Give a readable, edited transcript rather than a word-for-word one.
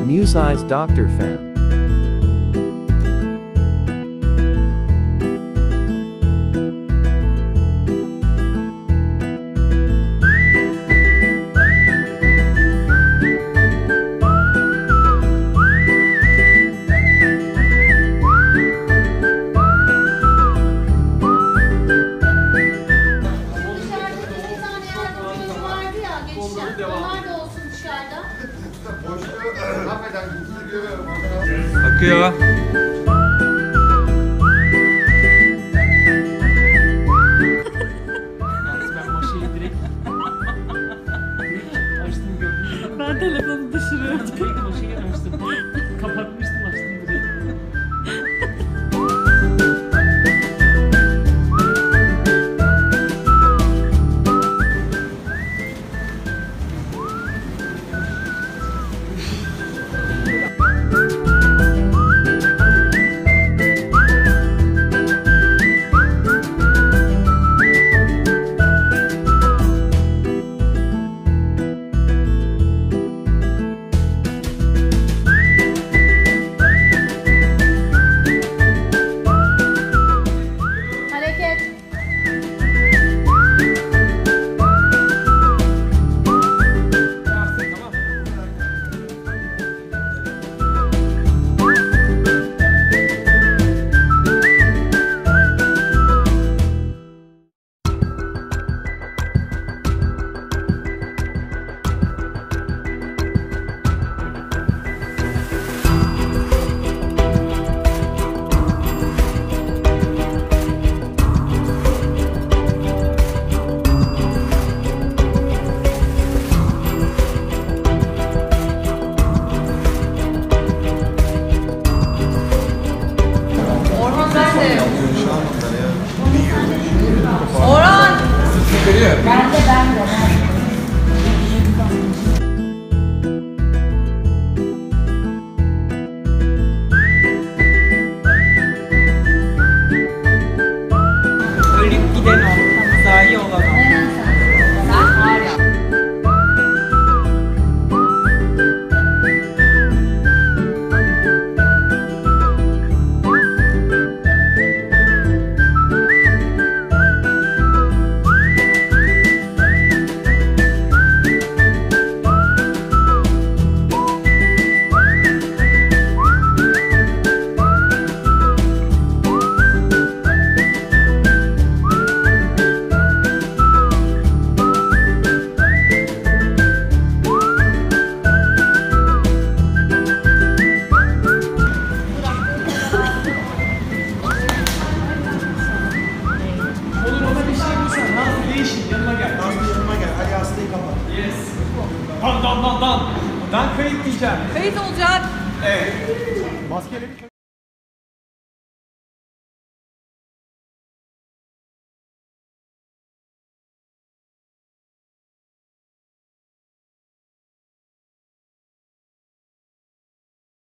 mucize doktor fan. Onlar da olsun dışarıda. Akıyor. Yalnız ben maşayı direkt açtım gördüm. Ben telefonu düşürüyordum. Direkt maşayı açtım. Kapatmıştım açtım direkt. Orhan! Ben de. Ölüp giden o, zayi olan o. Sen var ya. Olur ona bir şey bulsan. Nazlı değişin yanıma gel. Nazlı yanıma gel. Hadi hastayı kapat. Yes. Dan. Dan kayıt diyeceğim. Kayıt olacak. Evet. Maskeleri